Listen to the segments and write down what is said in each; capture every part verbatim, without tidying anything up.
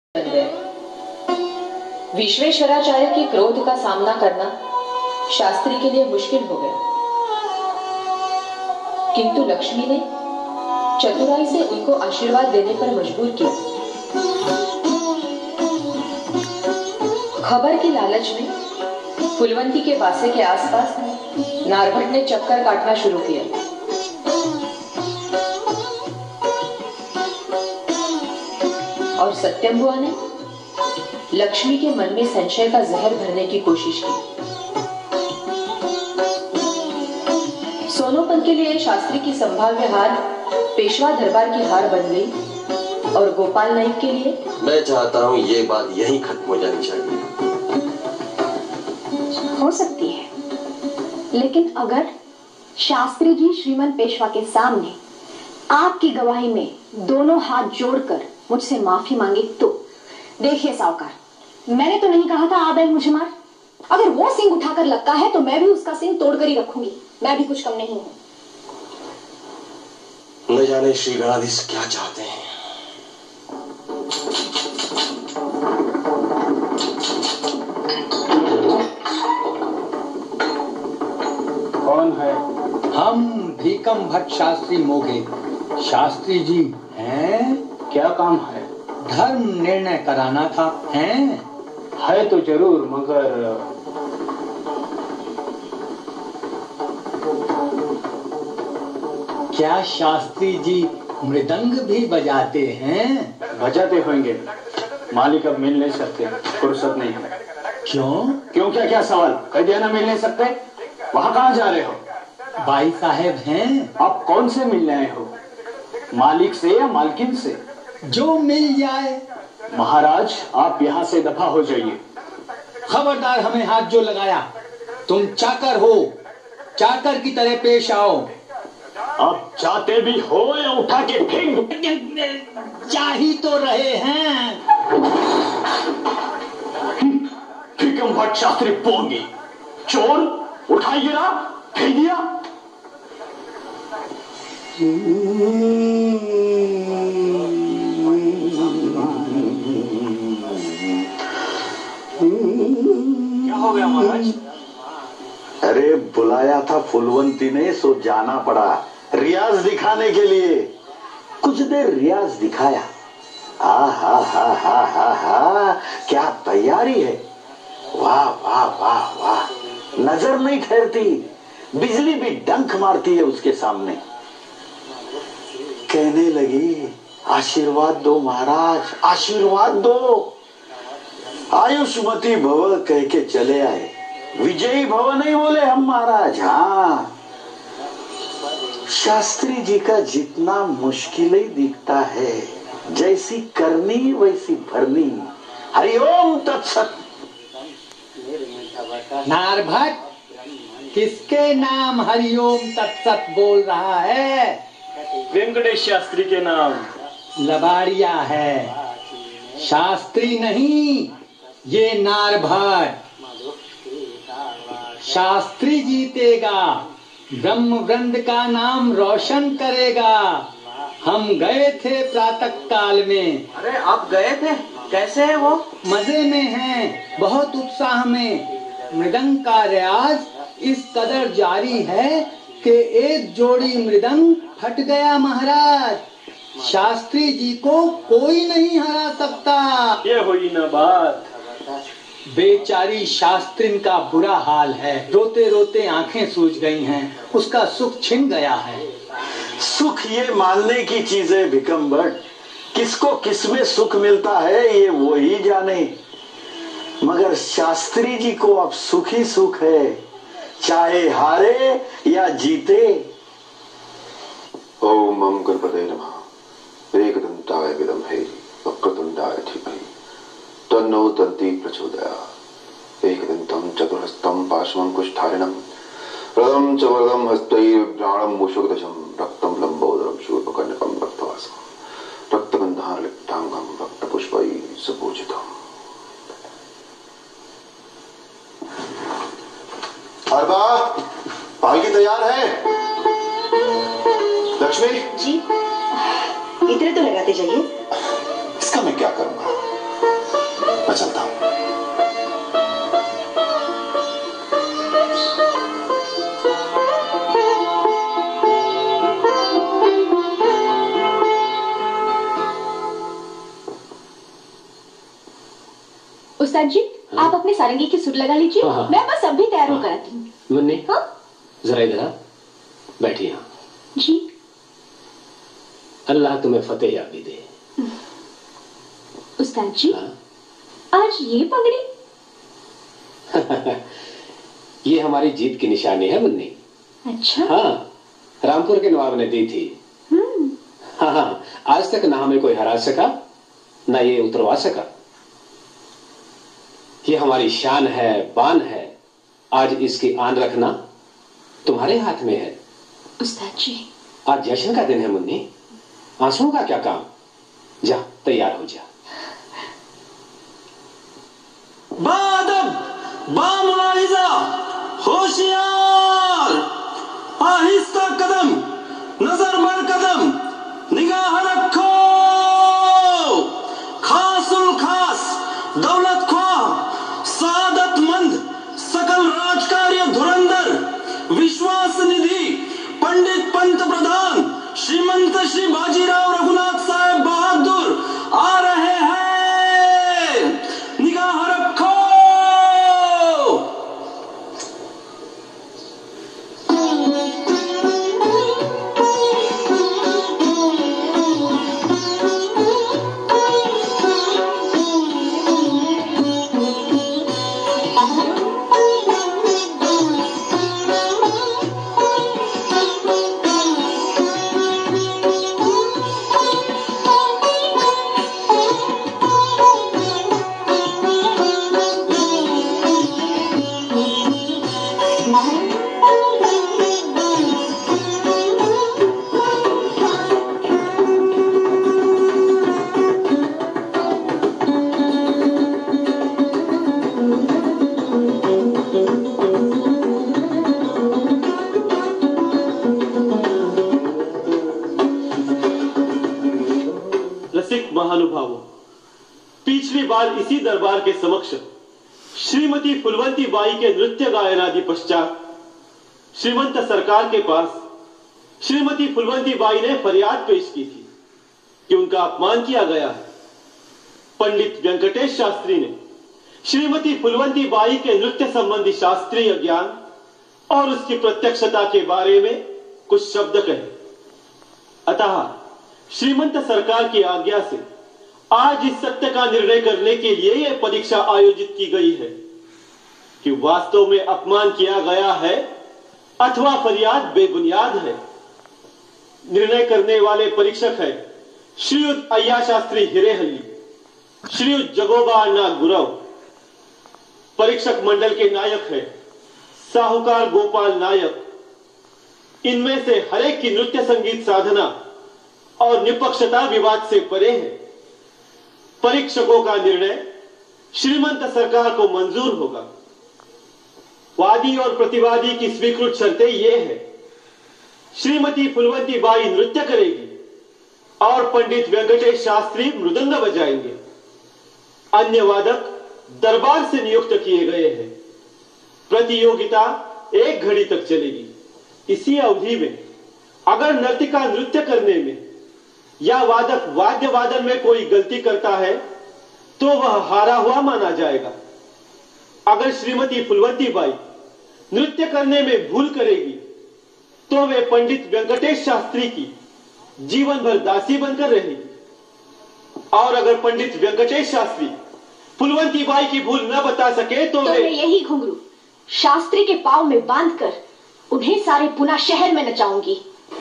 बन गए। विश्वेश्वराचार्य के क्रोध का सामना करना शास्त्री के लिए मुश्किल हो गया, किंतु लक्ष्मी ने चतुराई से उनको आशीर्वाद देने पर मजबूर किया। खबर की लालच में फूलवंती के बासे के आसपास नारभट ने चक्कर काटना शुरू किया। और सत्यम्बुआ ने लक्ष्मी के मन में संशय का जहर भरने की कोशिश की। सोनोपन के लिए शास्त्री की संभाव्य हार पेशवा दरबार की हार बन गई, और गोपाल नाइक के लिए मैं चाहता हूँ ये बात यहीं खत्म हो जानी चाहिए। हो सकती है, लेकिन अगर शास्त्री जी श्रीमन पेशवा के सामने आपकी गवाही में दोनों हाथ जोड़कर मुझसे माफी मांगे तो। देखिए सावकार, मैंने तो नहीं कहा था आ बैल मुझे मार। अगर वो सिंह उठाकर लगता है तो मैं भी उसका सिंह तोड़कर ही रखूंगी। मैं भी कुछ कम नहीं हूं। न जाने श्री गणाधीश क्या चाहते हैं। कौन है? हम भीकम भट्ट शास्त्री मोगे। शास्त्री जी हैं? क्या काम है? धर्म निर्णय कराना था। हैं? है तो जरूर, मगर क्या शास्त्री जी मृदंग भी बजाते हैं? बजाते होंगे, मालिक अब मिल नहीं सकते, फुर्सत नहीं है। क्यों? क्यों क्या क्या सवाल? कह दिया ना मिल नहीं सकते। वहाँ कहाँ जा रहे हो? भाई साहब हैं। आप कौन से मिलने आए हो? मालिक से या मालकिन से? जो मिल जाए। महाराज, आप यहाँ से दफा हो जाइए। खबरदार, हमें हाथ जो लगाया। तुम चाकर हो, चाकर की तरह पेश आओ। अब चाहते भी हो या उठा के फेंक? जा ही तो रहे हैं। भीकम भट्ट शास्त्री पोंगी, चोर, उठाई गिरा, फेंक दिया। क्या हो गया महाराज? अरे बुलाया था फूलवंती ने, सो जाना पड़ा रियाज दिखाने के लिए। कुछ देर रियाज दिखाया। आ हा हा हा हा हा क्या तैयारी है! वाह वाह वाह वाह, नजर नहीं ठहरती, बिजली भी डंक मारती है उसके सामने। कहने लगी, आशीर्वाद दो महाराज, आशीर्वाद दो। आयुष्मती भव कह के चले आए। विजयी भव नहीं बोले हम महाराज। हाँ, शास्त्री जी का जितना मुश्किल ही दिखता है, जैसी करनी वैसी भरनी। हरिओम तत्सत। नारभट किसके नाम हरिओम तत्सत बोल रहा है? वेंकटेश शास्त्री के नाम। लबाड़िया है, शास्त्री नहीं, ये नारभट। शास्त्री जीतेगा, ब्रह्म वृंद का नाम रोशन करेगा। हम गए थे प्रातः काल में। अरे आप गए थे? कैसे है वो? मजे में हैं, बहुत उत्साह में। मृदंग का रियाज इस कदर जारी है कि एक जोड़ी मृदंग फट गया महाराज। शास्त्री जी को कोई नहीं हरा सकता। ये हुई ना बात। बेचारी शास्त्रिन का बुरा हाल है, रोते रोते आंखें सूज गई हैं, उसका सुख छिन गया है। सुख ये मानने की चीज है भीकम भट्ट, किसको किसमें सुख मिलता है ये वो ही जाने। मगर शास्त्री जी को अब सुख ही सुख है, चाहे हारे या जीते। ओम मम गणपतये नमः। एकदंताय विद्महे वक्रतुंडाय धीमहि तन्नो दन्ती प्रचोदयात्। एकदन्तं चतुर्हस्तं पार्श्वं कुष्ठारिणं रदं च वरदं हस्तैर्व्राणं मूषकध्वजं रक्तं लम्बोदरं शूर्पकर्णकं रक्तवासं रक्तगन्धान् लिप्ताङ्गं रक्तपुष्पैः सुपूजितम्। अरबा, पालकी तैयार है? लक्ष्मी जी, इतने तो लगाते जाइए। इसका मैं क्या करूंगा? उस्ताद जी, हाँ? आप अपने सारंगी की सुर लगा लीजिए। हाँ, हाँ। मैं बस अभी तैयार हाँ। होकर आती हूँ। मुन्नी, हाँ जरा इधर आ, बैठी यहाँ। जी। अल्लाह तुम्हें फतेह याबी दे। उस्ताद जी, हाँ? आज ये पगड़ी? ये हमारी जीत की निशानी है मुन्नी। अच्छा। हाँ, रामपुर के नवाब ने दी थी। हम्म। हाँ हाँ, आज तक ना हमें कोई हरा सका ना ये उतरवा सका। ये हमारी शान है, बान है। आज इसकी आन रखना तुम्हारे हाथ में है। उस्ताद जी, आज जश्न का दिन है मुन्नी, आंसुओं का क्या काम। जा तैयार हो जा। बादब, बामुलाहिजा, होशियार, आहिस्ता कदम, नजर बर कदम, निगाह रखो, खासुल खास, दौलत ख्वाह, सादतमंद, सकल राजकार्य धुरंधर, विश्वास निधि, पंडित पंत प्रधान, श्रीमंत श्री बाजीराव रघुनाथ साहेब बहादुर आ रहे हैं। निगाह रखो। महानुभावों, पिछली बार इसी दरबार के समक्ष श्रीमती फुलवंती बाई के नृत्य गायनादि पश्चात श्रीमंत सरकार के पास श्रीमती फुलवंती बाई ने फरियाद पेश की थी कि उनका अपमान किया गया है। पंडित वेंकटेश शास्त्री ने श्रीमती फुलवंती बाई के नृत्य संबंधी शास्त्रीय ज्ञान और उसकी प्रत्यक्षता के बारे में कुछ शब्द कहे। अतः श्रीमंत सरकार की आज्ञा से आज इस सत्य का निर्णय करने के लिए यह परीक्षा आयोजित की गई है कि वास्तव में अपमान किया गया है अथवा फरियाद बेबुनियाद है। निर्णय करने वाले परीक्षक है श्रीयुत अय्या शास्त्री हिरेहल्ली, श्रीयुत जगोबा अन्ना गुरव। परीक्षक मंडल के नायक है साहूकार गोपाल नायक। इनमें से हरेक की नृत्य संगीत साधना और निपक्षता विवाद से परे है। परीक्षकों का निर्णय श्रीमंत सरकार को मंजूर होगा। वादी और प्रतिवादी की स्वीकृत शर्तें ये है, श्रीमती फुलवंती बाई नृत्य करेगी और पंडित वेंकटेश शास्त्री मृदंग बजाएंगे। अन्य वादक दरबार से नियुक्त किए गए हैं। प्रतियोगिता एक घड़ी तक चलेगी। इसी अवधि में अगर नर्तिका नृत्य करने में या वादक वाद्य वादन में कोई गलती करता है तो वह हारा हुआ माना जाएगा। अगर श्रीमती फुलवंती बाई नृत्य करने में भूल करेगी तो वे पंडित वेंकटेश शास्त्री की जीवन भर दासी बनकर रहेगी। और अगर पंडित वेंकटेश शास्त्री फुलवंती बाई की भूल न बता सके तो, तो वे मैं यही घुंघरू शास्त्री के पांव में बांधकर उन्हें सारे पुना शहर में नचाऊंगी।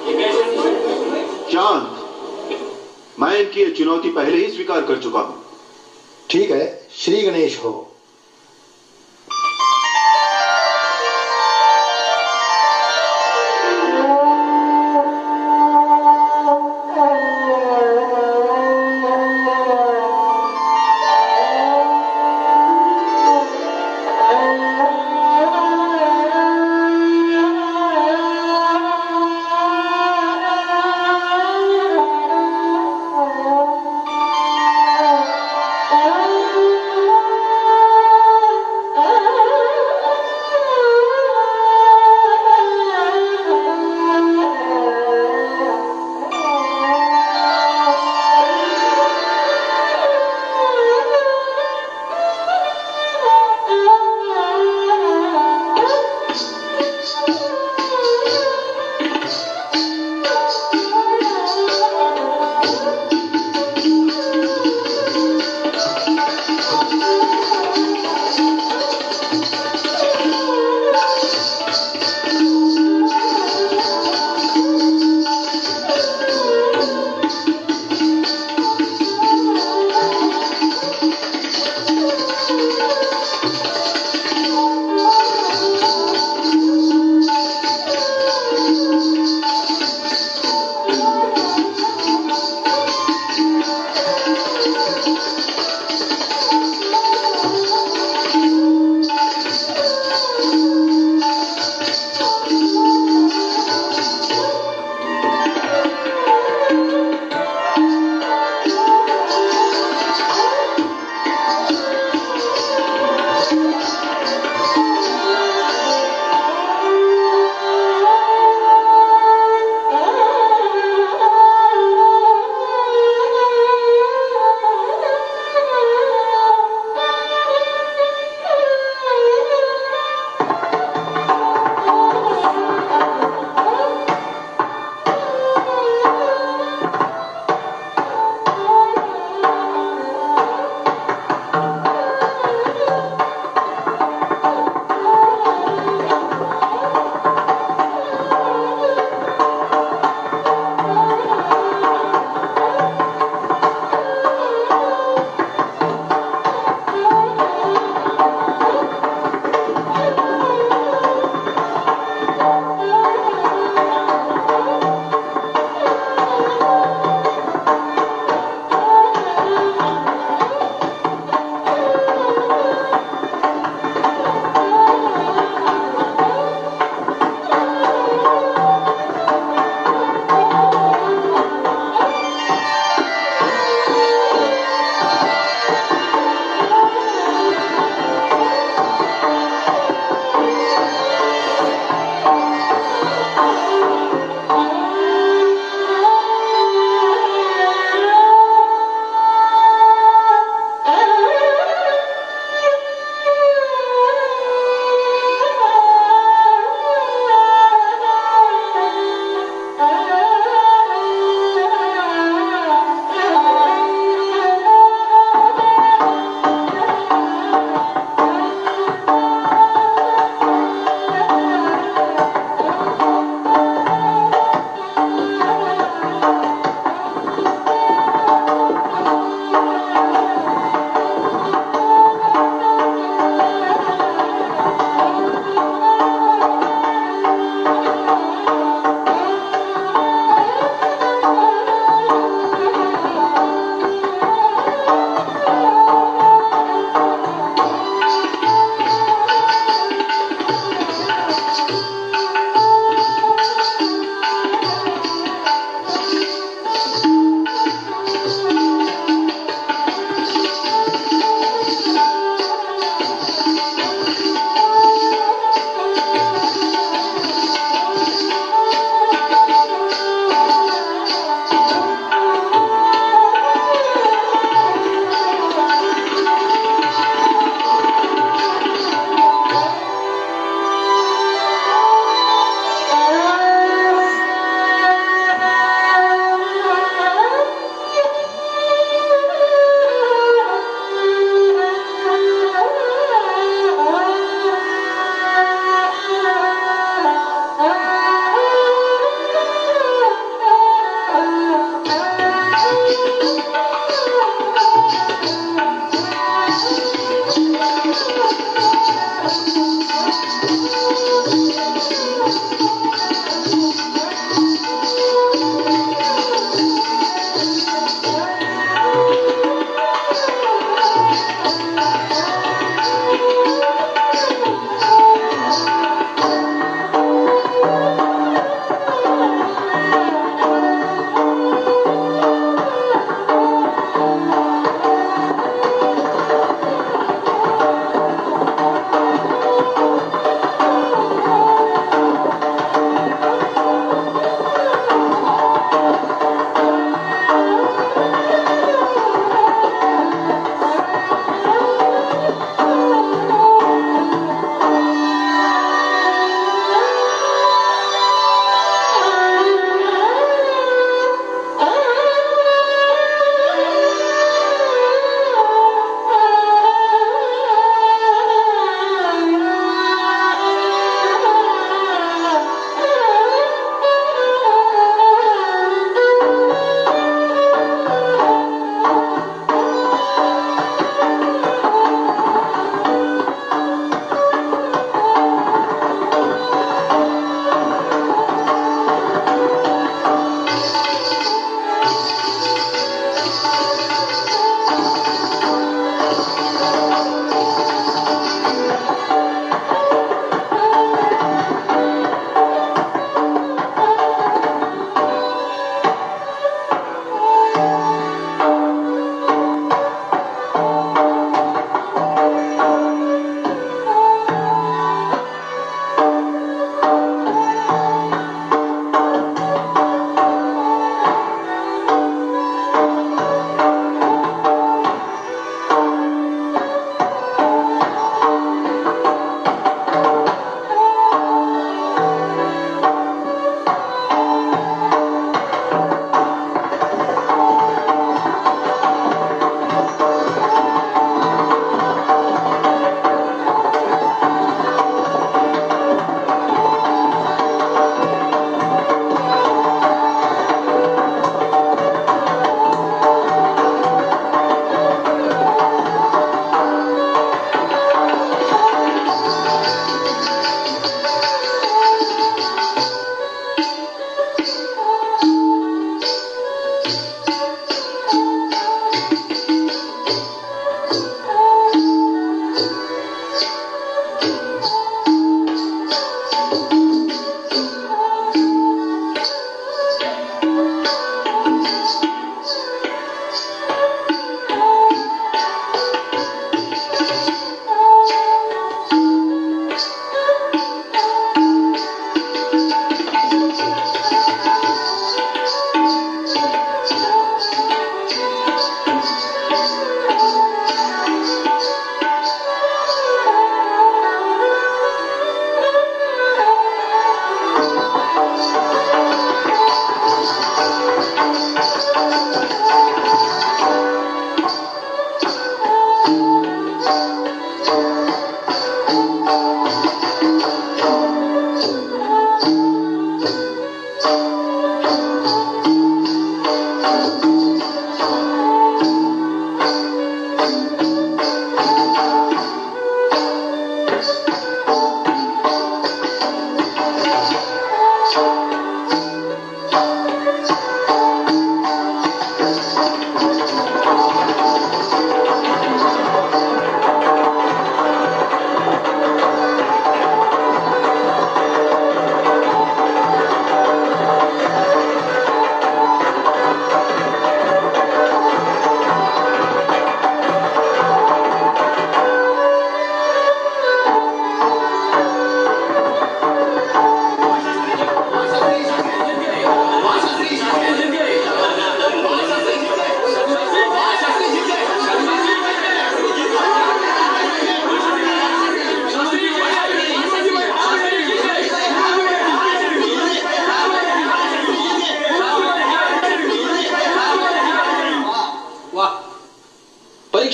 चांद, मैं इनकी ये चुनौती पहले ही स्वीकार कर चुका हूं। ठीक है, श्री गणेश हो। Oh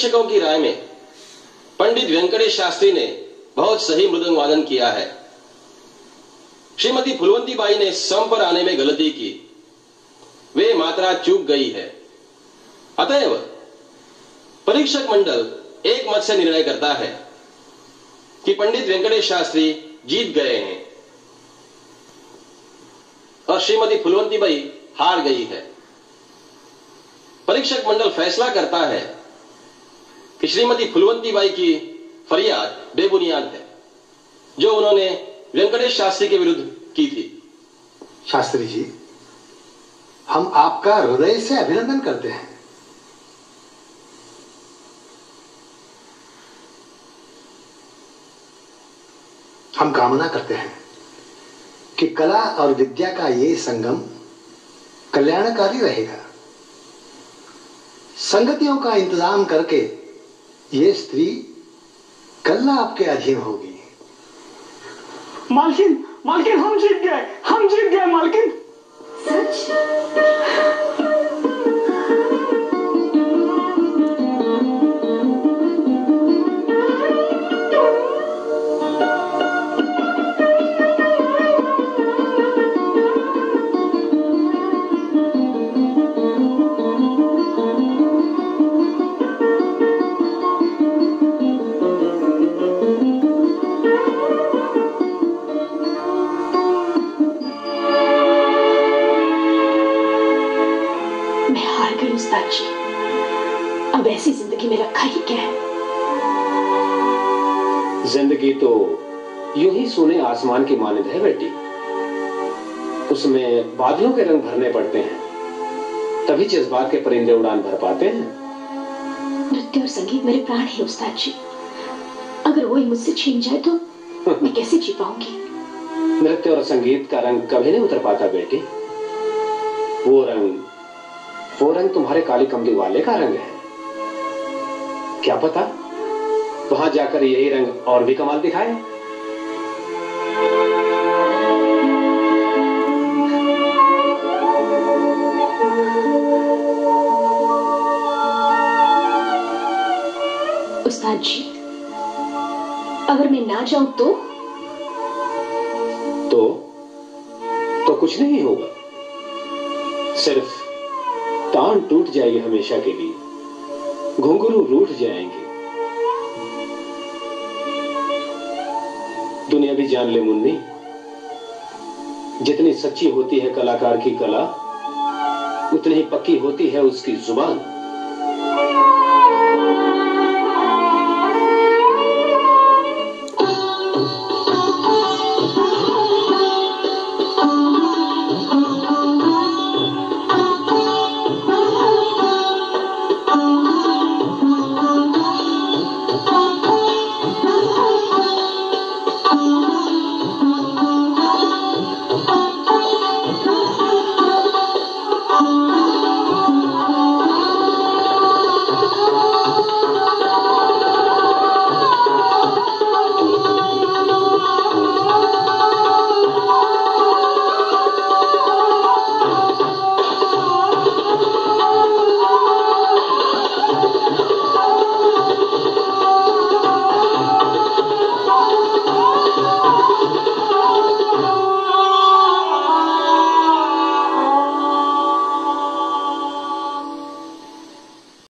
परीक्षकों की राय में पंडित वेंकटेश शास्त्री ने बहुत सही मृदंग वादन किया है। श्रीमती फुलवंती बाई ने सम पर आने में गलती की, वे मात्रा चूक गई है। अतएव परीक्षक मंडल एक मत से निर्णय करता है कि पंडित वेंकटेश शास्त्री जीत गए हैं और श्रीमती फुलवंती बाई हार गई है। परीक्षक मंडल फैसला करता है कि श्रीमती फुलवंती बाई की फरियाद बेबुनियाद है जो उन्होंने वेंकटेश शास्त्री के विरुद्ध की थी। शास्त्री जी, हम आपका हृदय से अभिनंदन करते हैं। हम कामना करते हैं कि कला और विद्या का ये संगम कल्याणकारी रहेगा। संगतियों का इंतजाम करके ये स्त्री कल आपके अधीन होगी। मालकिन, मालकिन हम जीत गए, हम जीत गए मालकिन। सच? अब ऐसी जिंदगी में रखा ही क्या है? जिंदगी तो यूं ही सोने आसमान की मानद है बेटी। उसमें बादलों के रंग भरने पड़ते हैं, तभी जज्बात के परिंदे उड़ान भर पाते हैं। नृत्य और संगीत मेरे प्राण है उस्ताद जी। अगर वो ही मुझसे छीन जाए तो मैं कैसे जी पाऊंगी? नृत्य और संगीत का रंग कभी नहीं उतर पाता बेटी। वो रंग वो रंग तुम्हारे काली कमली वाले का रंग है। क्या पता वहां जाकर यही रंग और भी कमाल दिखाए। उस्ताद जी, अगर मैं ना जाऊं तो तो तो कुछ नहीं होगा, सिर्फ तान टूट जाएगी हमेशा के लिए, घुंघरू रूठ जाएंगे। दुनिया भी जान ले मुन्नी, जितनी सच्ची होती है कलाकार की कला, उतनी ही पक्की होती है उसकी जुबान।